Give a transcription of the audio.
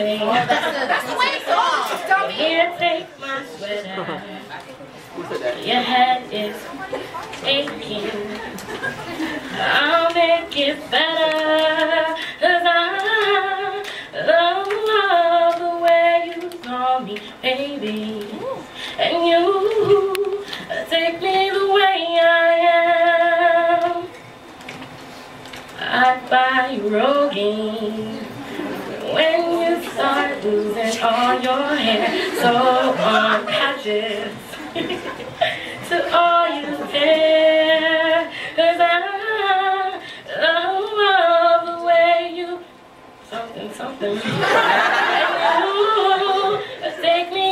baby. That's the way it's all. Dummy. Here, take my sweater. Your head is aching. I'll make it better. 'Cause I love the way you call me baby. And you take me the way I am. I'd buy you Rogaine when you start losing all your hair. So on patches to all you care. 'Cause I love the way you something. And you take me